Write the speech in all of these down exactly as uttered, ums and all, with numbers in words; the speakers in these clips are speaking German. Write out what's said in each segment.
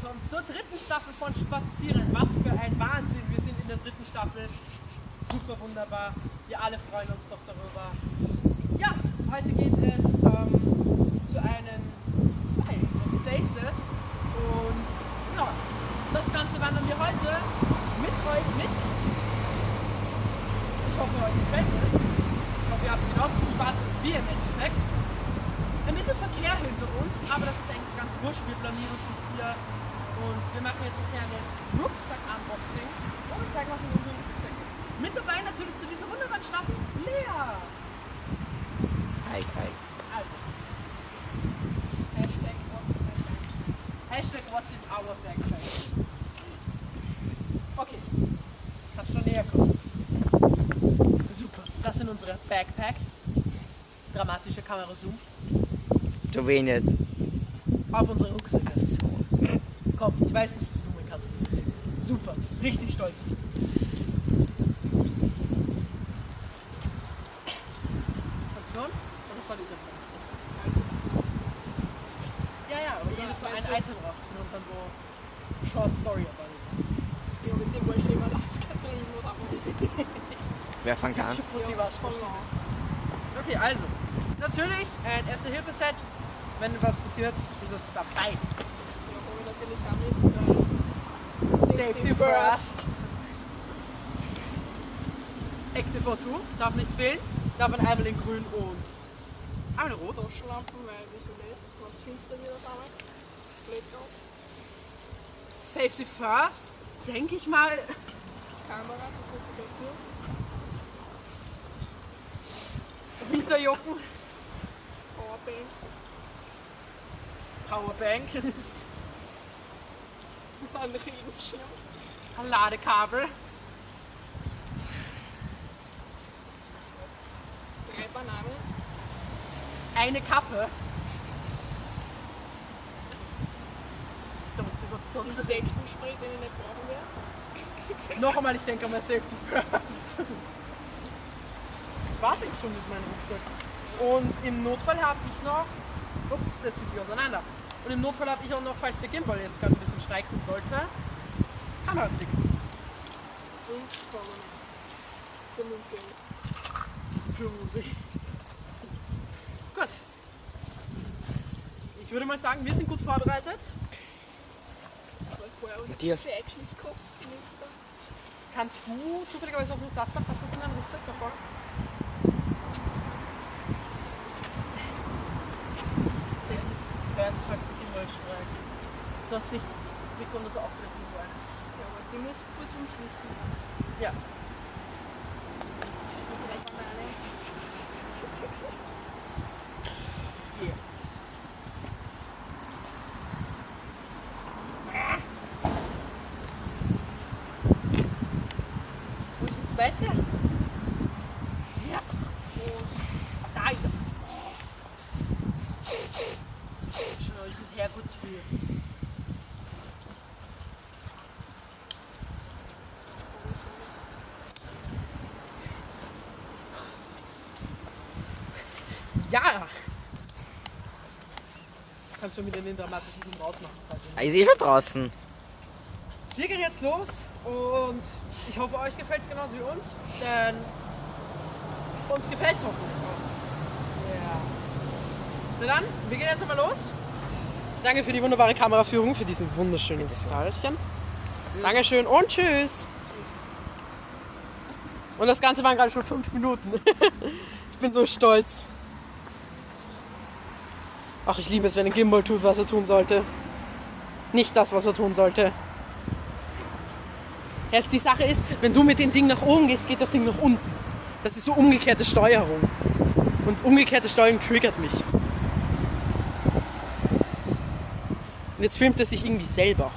willkommen zur dritten Staffel von Spazieren. Was für ein Wahnsinn, wir sind in der dritten Staffel. Super wunderbar, wir alle freuen uns doch darüber. Ja, heute geht es ähm, zu einem zwei Lost Places und ja, das Ganze wandern wir heute mit euch mit. Ich hoffe, euch gefällt es. Ich hoffe, ihr habt genauso viel Spaß wie im Endeffekt. Ein bisschen Verkehr hinter uns, aber das ist eigentlich ganz wurscht. Wir blamieren uns nicht hier und wir machen jetzt ein kleines Rucksack-Unboxing und zeigen, was in unserem Rucksack ist. Mit dabei natürlich zu dieser wunderbaren Staffel Lea. Hi, hi. Also, Hashtag what's in my bag. Hashtag what's in our backpack. Okay, kannst du näher kommen. Super, das sind unsere Backpacks. Dramatische Kamera-Zoom. Du wen jetzt? Auf unsere Rucksäcke. Komm, ich weiß, dass du zoomen kannst. Super, richtig stolz. Funktion? Oder soll ich das? Ja, ja, aber jedes so ein Item rausziehen und dann so Short Story dabei. Ja, mit dem wollte ich immer Alaska drüben oder was. Wer fängt an? Die war voll lang. Okay, also, natürlich ein Erste-Hilfe-Set. Wenn was passiert, ist es dabei. Ja, kommen wir natürlich damit. Äh, Safety first. Active vorzu, darf nicht fehlen. Darf ein einmal in grün und einmal in rot. Taschenlampen, weil wieso nicht? Wenn es finster wird auf einmal. Blackout. Safety first, denke ich mal. Kamera, so Fotografie. Winterjocken, Powerbank. Powerbank, Ein Regenschirm. ein Ladekabel, Drei Bananen. eine Kappe. Insektenspray, den ich nicht brauchen werde. Noch einmal, ich denke mal Safety first. Das war's eigentlich schon mit meinem Rucksack. Und im Notfall habe ich noch. Ups, der zieht sich auseinander. Und im Notfall habe ich auch noch, falls der Gimbal jetzt gerade ein bisschen streiken sollte, Kamerastick. Und Kamera. fünfundvierzig. Gut. Ich würde mal sagen, wir sind gut vorbereitet. Aber vorher uns Matthias. sehr actually gehabt. benutzt da. Kannst du zufälligerweise auch noch das da? Passt das in deinen Rucksack davor? Safety first, falls der Gimbal streikt. Sonst nicht. Wir kommen das auch wieder Gimbal. Ja, aber die muss kurz umschnitten. Ja. Drei Bananen. Hier. Wo ist der zweite? Erst. Da ist er. Schau, ich sind Herrgottsvieh. Ja! Kannst du mit den dramatischen Zoom rausmachen? quasi. Ich sehe schon draußen. Wir gehen jetzt los und ich hoffe, euch gefällt es genauso wie uns, denn uns gefällt es hoffentlich auch. Ja. Na dann, wir gehen jetzt einmal los. Danke für die wunderbare Kameraführung, für diesen wunderschönen Stylchen. Dankeschön und tschüss. Und das Ganze waren gerade schon fünf Minuten. Ich bin so stolz. Ach, ich liebe es, wenn ein Gimbal tut, was er tun sollte. Nicht das, was er tun sollte. Erst die Sache ist, wenn du mit dem Ding nach oben gehst, geht das Ding nach unten. Das ist so umgekehrte Steuerung. Und umgekehrte Steuerung triggert mich. Und jetzt filmt er sich irgendwie selber.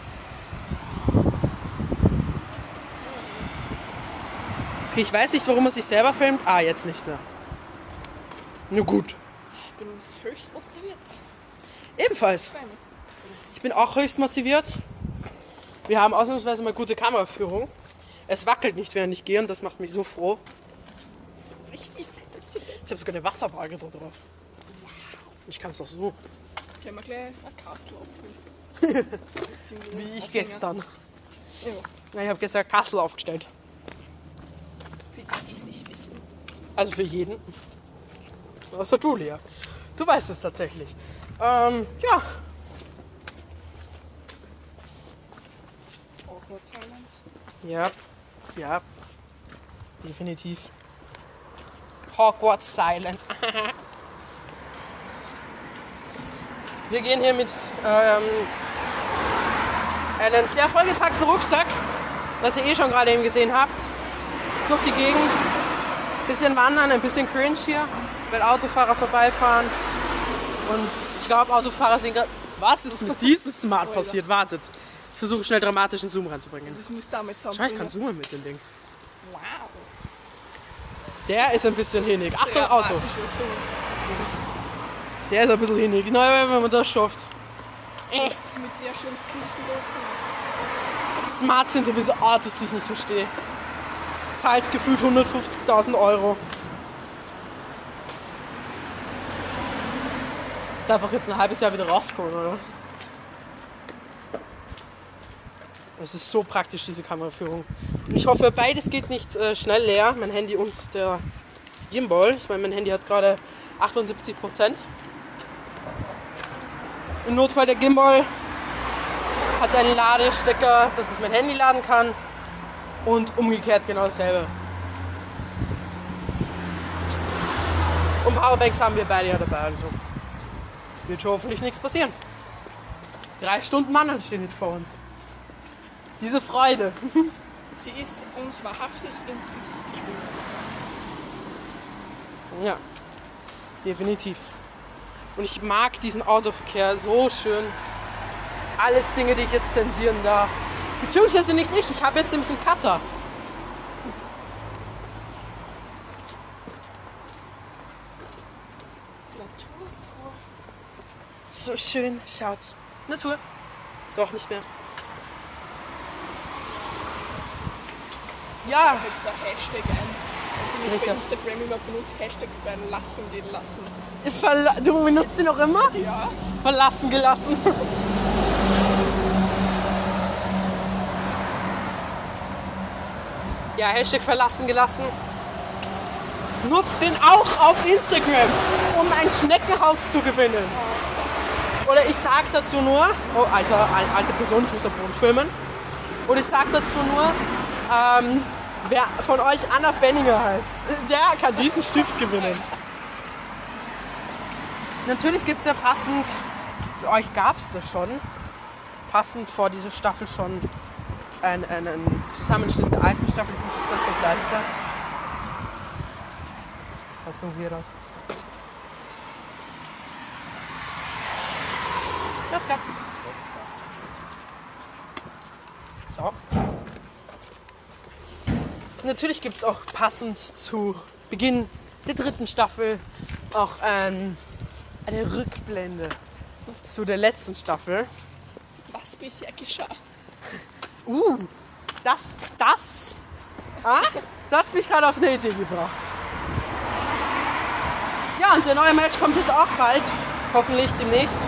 Okay, ich weiß nicht, warum er sich selber filmt. Ah, jetzt nicht mehr. Na gut. Ich bin höchst motiviert. Ebenfalls. Ich bin auch höchst motiviert. Wir haben ausnahmsweise mal gute Kameraführung. Es wackelt nicht, während ich gehe und das macht mich so froh. So richtig. Ich habe sogar eine Wasserwaage da drauf. Ich kann es doch so. Können wir gleich eine Karte laufen? irgendwie Wie ich Aufhänger. gestern. Ja. Ja, ich habe gestern Kassel aufgestellt. Für die, die es nicht wissen. Also für jeden. Außer du, Lea. Du weißt es tatsächlich. Ähm, ja. Awkward Silence. Ja. Ja. Definitiv. Hogwarts Silence. Wir gehen hier mit ähm, einem sehr vollgepackten Rucksack, was ihr eh schon gerade eben gesehen habt, durch die Gegend. Bisschen wandern, ein bisschen cringe hier, weil Autofahrer vorbeifahren. Und ich glaube, Autofahrer sind gerade... Was ist mit diesem Smart passiert? Wartet. Ich versuche schnell dramatischen Zoom reinzubringen. Das muss damit Schau, ich zusammenbringen. kann zoomen mit dem Ding. Wow. Der ist ein bisschen hinig. Achtung, Auto. Dramatische Zoom. Der ist ein bisschen hinig. Naja, wenn man das schafft. Äh. Mit der schön Küsten durch. Smart sind sowieso Autos, die ich nicht verstehe. Zahlst gefühlt hundertfünfzigtausend Euro. Ich darf auch jetzt ein halbes Jahr wieder rauskommen, oder? Es ist so praktisch, diese Kameraführung. Und ich hoffe, beides geht nicht äh, schnell leer. Mein Handy und der Gimbal. Ich meine, mein Handy hat gerade achtundsiebzig Prozent. Im Notfall der Gimbal hat einen Ladestecker, dass ich mein Handy laden kann. Und umgekehrt genau dasselbe. Und Powerbanks haben wir beide ja dabei, also wird schon hoffentlich nichts passieren. Drei Stunden Mann stehen jetzt vor uns. Diese Freude. Sie ist uns wahrhaftig ins Gesicht geschrieben. Ja, definitiv. Und ich mag diesen Autoverkehr so schön. Alles Dinge, die ich jetzt zensieren darf. Beziehungsweise nicht ich, ich habe jetzt nämlich einen Cutter. Natur. So schön, schaut's. Natur. Doch nicht mehr. Ja, Jetzt ein Hashtag ein. Den ich bei Welcher? Instagram immer benutze. Hashtag verlassen gehen lassen. verla- du benutzt ihn noch immer? Ja. Verlassen gelassen. Ja, Hashtag verlassen gelassen. Nutzt den auch auf Instagram, um ein Schneckenhaus zu gewinnen. Oder ich sag dazu nur, oh alter, al- alte Person, ich muss am Boden filmen. Oder ich sag dazu nur, ähm, wer von euch Anna Benninger heißt, der kann diesen Stift gewinnen. Natürlich gibt es ja passend, für euch gab es das schon, passend vor dieser Staffel schon einen, einen Zusammenschnitt der alten Staffel. Ich muss jetzt ganz, ganz leise sein. Schaut so weird aus. Das geht. So. Natürlich gibt es auch passend zu Beginn der dritten Staffel auch ähm, eine Rückblende zu der letzten Staffel. Was bisher geschah. Uh, das, das, ah, das hat mich gerade auf eine Idee gebracht. Ja, und der neue Match kommt jetzt auch bald, hoffentlich demnächst.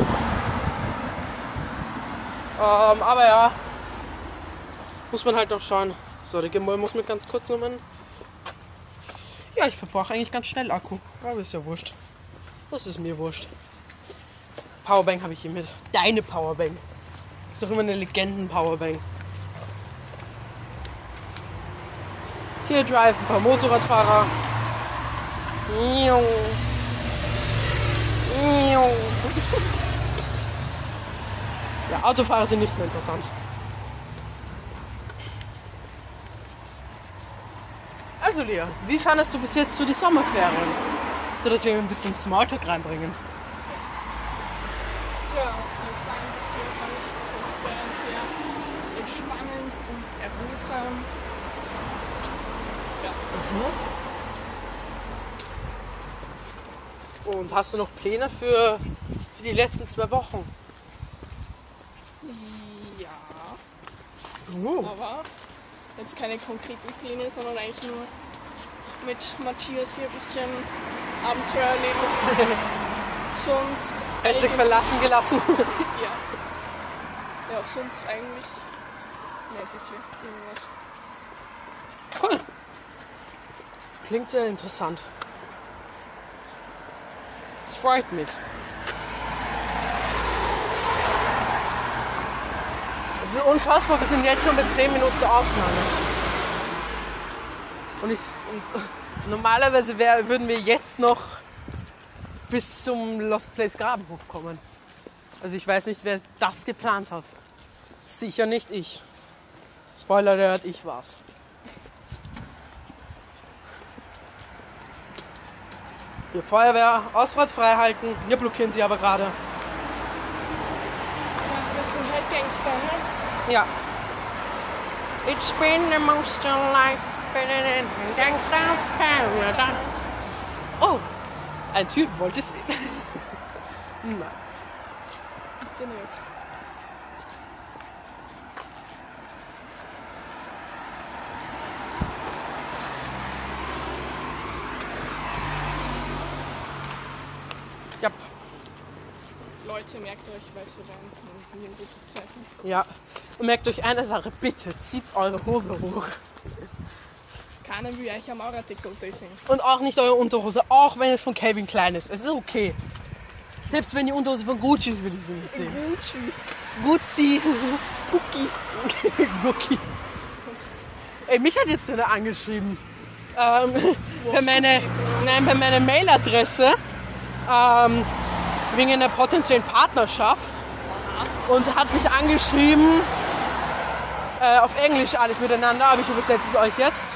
Ähm, aber ja, muss man halt noch schauen. So, der Gimbal muss mir ganz kurz nochmal... Ja, ich verbrauche eigentlich ganz schnell Akku, aber ist ja wurscht. Das ist mir wurscht. Powerbank habe ich hier mit. Deine Powerbank. Das ist doch immer eine Legenden-Powerbank. Hier drive ein paar Motorradfahrer. Miau. Miau. Ja, Autofahrer sind nicht mehr interessant. Also Lea, wie fandest du bis jetzt so die Sommerferien? So dass wir ein bisschen Smalltalk reinbringen. Tja, was soll ich sagen, bisher fand ich die Sommerferien sehr entspannend und erholsam. Und hast du noch Pläne für, für die letzten zwei Wochen? Ja, Uh, aber jetzt keine konkreten Pläne, sondern eigentlich nur mit Matthias hier ein bisschen Abenteuer erleben. Sonst Hashtag eigentlich- verlassen gelassen. ja. Ja, sonst eigentlich nicht wirklich irgendwas. Cool. Klingt sehr interessant. Es freut mich. Es ist unfassbar, wir sind jetzt schon bei zehn Minuten Aufnahme. Und ich, normalerweise wär, würden wir jetzt noch bis zum Lost Place Grabenhof kommen. Also ich weiß nicht, wer das geplant hat. Sicher nicht ich. Spoiler alert, ich war's. Die Feuerwehr, Ausfahrt frei halten. Wir blockieren sie aber gerade. Wir sind halt Gangster, ne? Ja. It's been the most life spinning in gangsters paradise. Oh, ein Typ wollte sehen. Nein. Bitte nicht. Ja. Leute, merkt euch, weiße Weine sind nie ein gutes Zeichen. Ja. Und merkt euch eine Sache, bitte, zieht eure Hose hoch. Keiner will euch am Maurertickel sehen. Und auch nicht eure Unterhose, auch wenn es von Calvin Klein ist. Es ist okay. Selbst wenn die Unterhose von Gucci ist, will ich sie nicht sehen. Gucci. Gucci. Gucci. Gucci. Ey, mich hat jetzt einer angeschrieben. Ähm, bei meiner, nein, bei meiner Mailadresse. Ähm, wegen einer potenziellen Partnerschaft. Und hat mich angeschrieben. Äh, auf Englisch alles miteinander, aber ich übersetze es euch jetzt.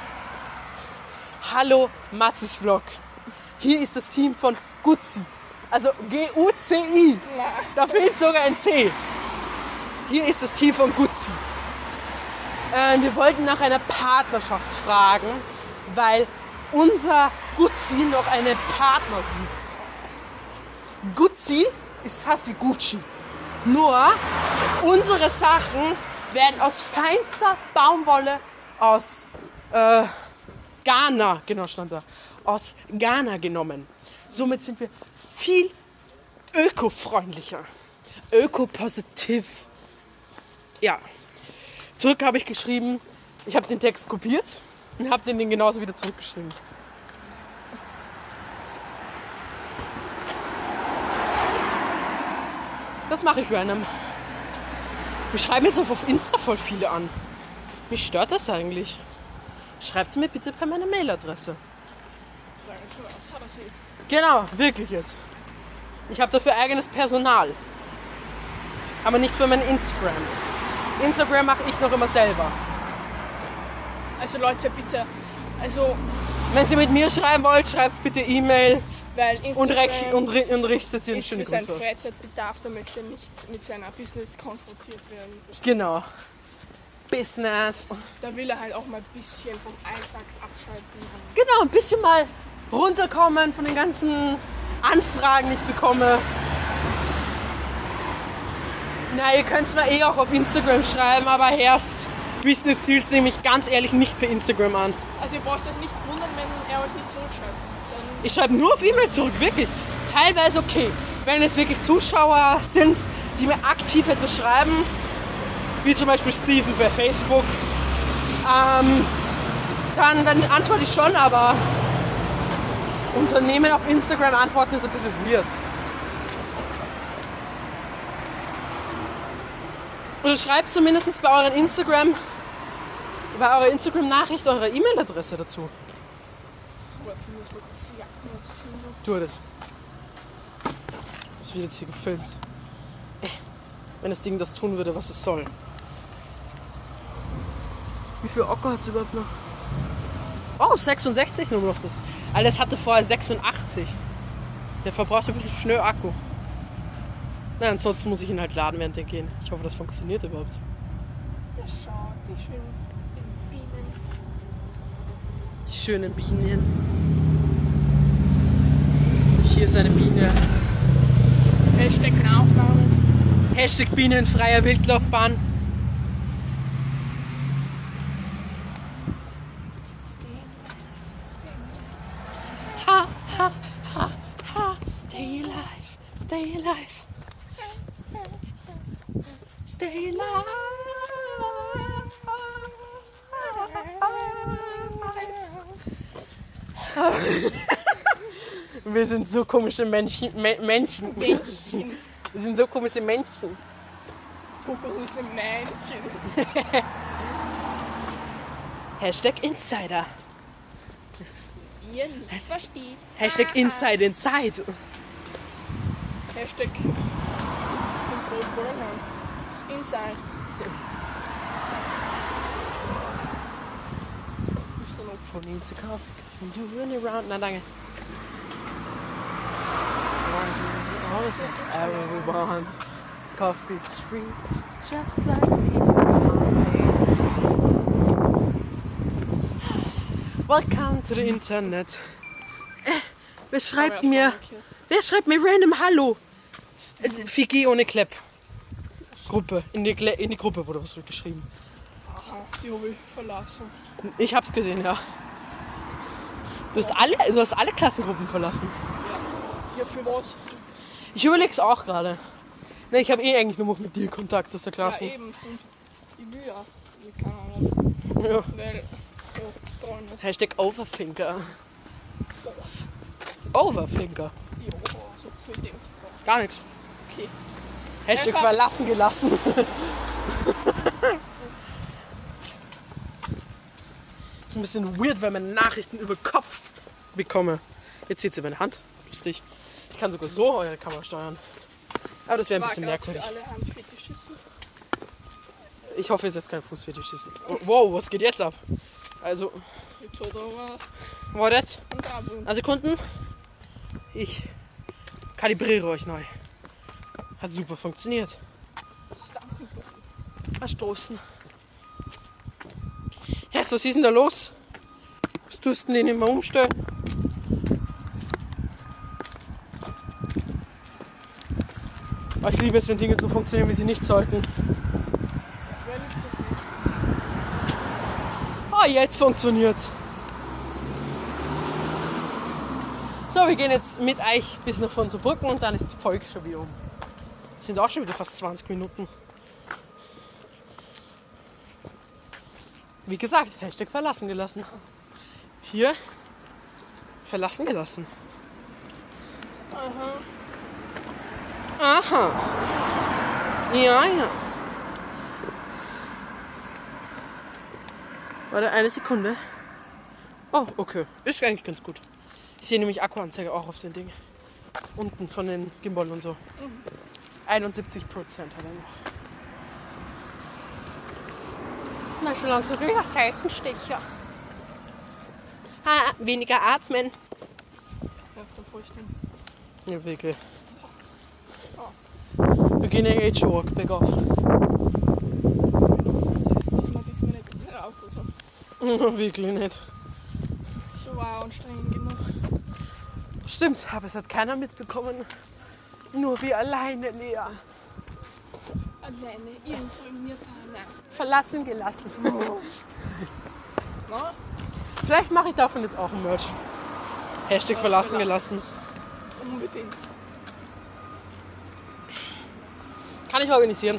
Hallo Matzes Vlog. Hier ist das Team von Gucci. Also G U C I. Da fehlt sogar ein C. Hier ist das Team von Gucci. Äh, wir wollten nach einer Partnerschaft fragen, weil unser Gucci noch einen Partner sucht. Gucci ist fast wie Gucci. Nur unsere Sachen werden aus feinster Baumwolle aus äh, Ghana, genau stand da, aus Ghana genommen. Somit sind wir viel ökofreundlicher, ökopositiv. Ja, zurück habe ich geschrieben, ich habe den Text kopiert und habe den, den genauso wieder zurückgeschrieben. Das mache ich für einen. Wir schreiben jetzt auch auf Insta voll viele an. Mich stört das eigentlich. Schreibt es mir bitte per meiner Mailadresse. Was hat er sie? Genau, wirklich jetzt. Ich habe dafür eigenes Personal. Aber nicht für mein Instagram. Instagram mache ich noch immer selber. Also Leute, bitte. Also, Wenn ihr mit mir schreiben wollt, schreibt bitte E-Mail weil und, Instagram recht- und, ri- und richtet sie einen ist schönen für seinen Gruß aus. Freizeitbedarf, da möchte er nicht mit seiner Business konfrontiert werden. Genau. Business. Da will er halt auch mal ein bisschen vom Alltag abschalten. Genau, ein bisschen mal runterkommen von den ganzen Anfragen, die ich bekomme. Na, ihr könnt es mir eh auch auf Instagram schreiben, aber erst Business Ziels nehme ich ganz ehrlich nicht per Instagram an. Also ihr braucht euch nicht wundern, wenn er euch nicht zurückschreibt. Dann Ich schreibe nur auf E-Mail zurück, wirklich. Teilweise okay. Wenn es wirklich Zuschauer sind, die mir aktiv etwas schreiben, wie zum Beispiel Steven bei Facebook, ähm, dann, dann antworte ich schon, aber Unternehmen auf Instagram antworten ist ein bisschen weird. Oder schreibt zumindest bei euren Instagram, bei eurer Instagram-Nachricht eure E-Mail-Adresse dazu. warte, ich muss mal kurz die Jacken ausziehen. Tu das. Das wird jetzt hier gefilmt. Äh, Wenn das Ding das tun würde, was es soll. Wie viel Akku hat es überhaupt noch? Oh, sechsundsechzig nur noch das. Alles hatte vorher sechsundachtzig. Der verbraucht ein bisschen schnell Akku. Na, ansonsten muss ich ihn halt laden, während er gehen. Ich hoffe, das funktioniert überhaupt. Der schaut, die schönen Bienen. Die schönen Bienen. Hier ist eine Biene. Hashtag Nahaufnahme. Hashtag Bienenfreie Wildlaufbahn. Ha, ha, ha, ha. Stay alive, stay alive. Stay alive. Wir sind so komische Menschen. Me Menschen. Männchen. Wir sind so komische Menschen. Große Männchen. Hashtag Insider. Ihr nicht versteht. Hashtag Inside Inside. Hashtag Inside. Ist da noch Von ihm zu kaufen. Doing around. Na, danke. Everyone. Coffee's free. Just like me. Welcome to the Internet. Äh, wer schreibt mir? Wer schreibt mir random Hallo? Äh, Figi ohne Klepp. Gruppe. In die, Gle in die Gruppe wurde was zurückgeschrieben. Aha, die habe ich verlassen. Ich hab's gesehen, ja. Du hast alle, du hast alle Klassengruppen verlassen. Ja, für was? Ich überleg's auch gerade. Ne, ich habe eh eigentlich nur noch mit dir Kontakt aus der Klasse. Ja, eben. Und ich will ja. Ich kann auch nicht. Ja. Weil, ja, Freunde. Hashtag Overthinker. Was? Overthinker. Ja, sonst viel denkt. Gar nichts. Okay. Hashtag Einfach- verlassen gelassen. Ist ein bisschen weird, wenn man Nachrichten über Kopf bekomme. Jetzt sieht sie meine Hand. Lustig. Ich kann sogar so eure Kamera steuern. Aber das wäre ein bisschen War grad merkwürdig. für alle Handfetischisten. Ich hoffe, ihr seid kein Fußfetischisten. Oh, wow, was geht jetzt ab? Also, Jetzt hat er aber war jetzt? einen Abo. Also Sekunden. Ich kalibriere euch neu. Hat super funktioniert. Stampfen. Verstoßen. Ja, was ist denn da los? Was tust du denn immer umstellen? Oh, ich liebe es, wenn Dinge so funktionieren, wie sie nicht sollten. Oh, jetzt funktioniert's. So, wir gehen jetzt mit euch bis nach von zur Brücken und dann ist die Folge schon wieder um. Es sind auch schon wieder fast zwanzig Minuten. Wie gesagt, Hashtag verlassen gelassen. Hier, verlassen gelassen. Aha. Aha. Ja, ja. Warte, eine Sekunde. Oh, okay. Ist eigentlich ganz gut. Ich sehe nämlich Akkuanzeige auch auf den Ding. Unten von den Gimbal und so. einundsiebzig Prozent hat er noch. Na, schon langsam wieder Seitenstecher. Ha, weniger atmen. Ja, dann vorstellen. Ja, wirklich. Wir gehen ja jetzt schon bergauf. Dass man diesmal nicht in Autos hat. Wirklich nicht. So war anstrengend genug. Stimmt, aber es hat keiner mitbekommen. Nur wir alleine, Lea. Alleine irgendwo in mir fahren. Verlassen gelassen. Na? Vielleicht mache ich davon jetzt auch ein Merch. Hashtag Was verlassen für- gelassen. Unbedingt. Kann ich organisieren.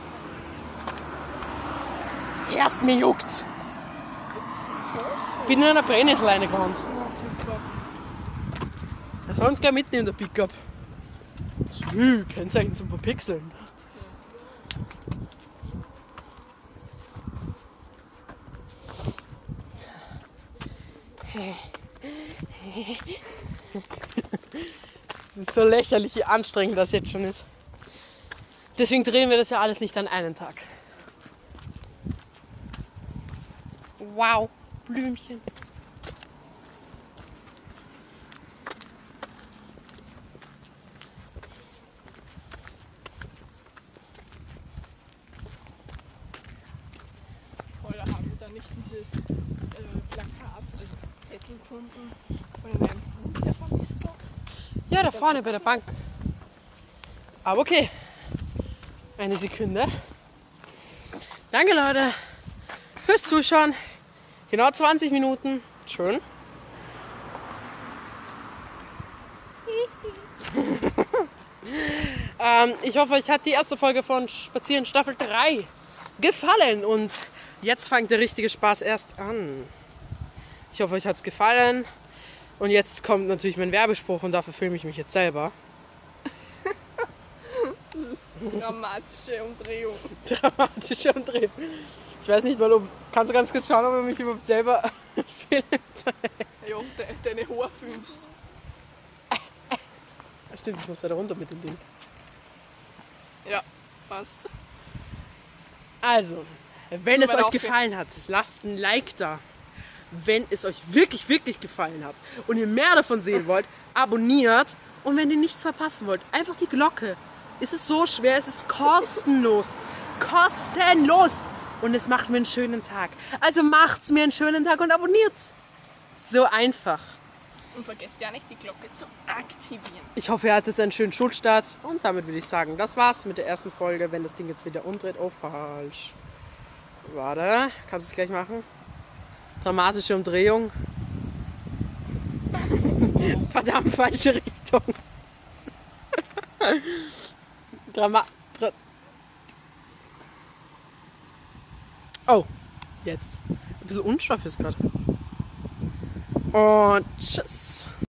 Erst mir juckt's. Was? Bin in einer Brennnesselleine gehauen. Na super. Er soll uns gleich mitnehmen, der Pickup. So, Kennzeichen zum Verpixeln. Es ist so lächerlich, wie anstrengend das jetzt schon ist. Deswegen drehen wir das ja alles nicht an einen Tag. Wow, Blümchen. Oder haben wir da nicht dieses äh, Plakat, Zettel gefunden von einem Hund, der vermisst war? Ja, da vorne bei der Bank. Aber okay. Eine Sekunde. Danke, Leute, fürs Zuschauen. Genau zwanzig Minuten. Schön. Ähm, ich hoffe, euch hat die erste Folge von Spazieren Staffel drei gefallen. Und jetzt fängt der richtige Spaß erst an. Ich hoffe, euch hat es gefallen. Und jetzt kommt natürlich mein Werbespruch und dafür filme ich mich jetzt selber. Dramatische Umdrehung. Dramatische Umdrehung. Ich weiß nicht mal, ob. Kannst du ganz kurz schauen, ob er mich überhaupt selber filmt? Ja, de, deine Haare filmst. Stimmt, ich muss weiter runter mit dem Ding. Ja, passt. Also, wenn Nur es mal euch aufhören. gefallen hat, lasst ein Like da. Wenn es euch wirklich, wirklich gefallen hat und ihr mehr davon sehen wollt, abonniert. Und wenn ihr nichts verpassen wollt, einfach die Glocke. Es ist so schwer, es ist kostenlos. Kostenlos! Und es macht mir einen schönen Tag. Also macht's mir einen schönen Tag und abonniert's. So einfach. Und vergesst ja nicht, die Glocke zu aktivieren. Ich hoffe, ihr hattet einen schönen Schulstart. Und damit würde ich sagen, das war's mit der ersten Folge. Wenn das Ding jetzt wieder umdreht. Oh, falsch. Warte, kannst du es gleich machen? Dramatische Umdrehung. Verdammt, falsche Richtung. Drama... Dra oh, jetzt. Ein bisschen unscharf ist gerade. Und tschüss.